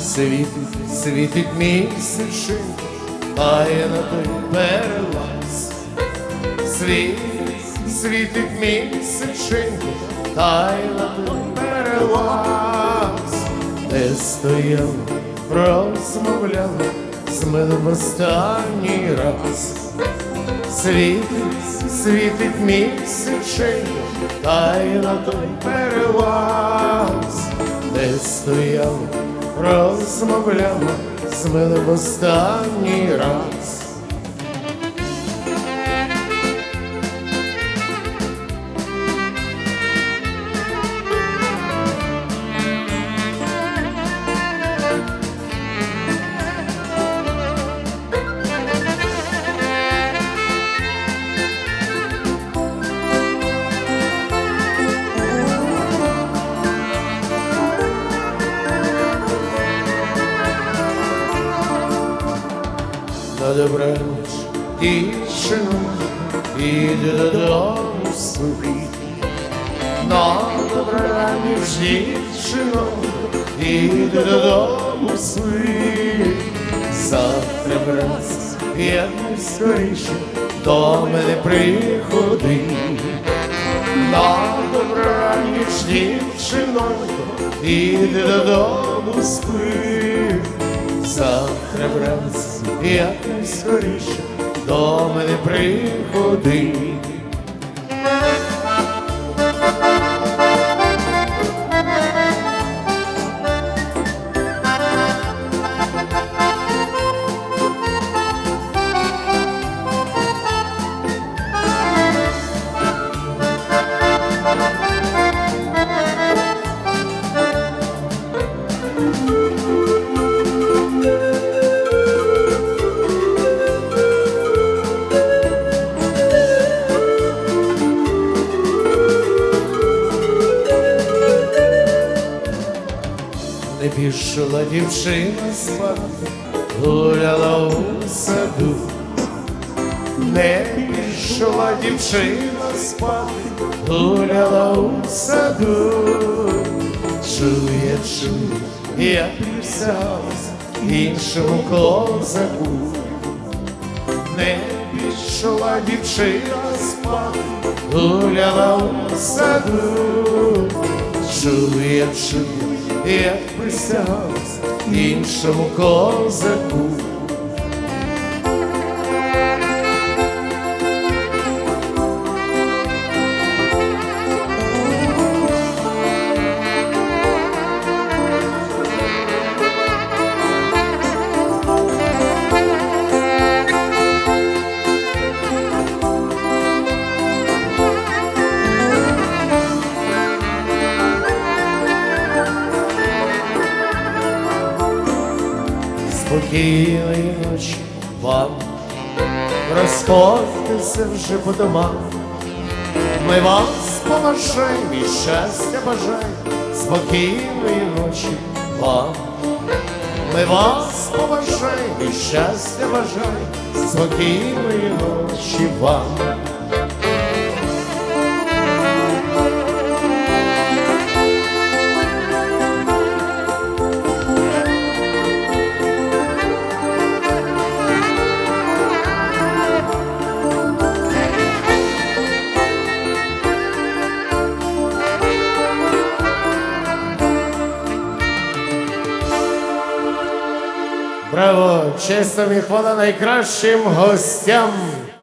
світить місячинка, тає на той перелаз. Світить місячинка, тає на той перелаз. Де стояла, розмовляла з мене в останній раз. Світить місячинка, тає на той перелаз. Де стояла, розмовляла з мене в останній раз. На добраніч, дівчино, іди додому собі. На добраніч, дівчино, іди додому собі. Завтра враз, як найскоріше, до мене приходи. На добраніч, дівчинонько, іди додому спи. Завтра враз, як найскоріше, до мене приходи. Не пішла дівчина спати, гуляла у саду. Не пішла дівчина спати, гуляла у саду. Чує, я присягалась іншому козаку. Не пішла дівчина спати, гуляла у саду. Чує, як присягалась іншому козаку. Спокійної ночі вам, розходьтеся вже по домах. Ми вас поважаємо і щастя бажаємо. Спокійної ночі вам. Ми вас поважаємо і щастя бажаємо. Спокійної ночі вам. Браво! Честь і хвала найкращим гостям!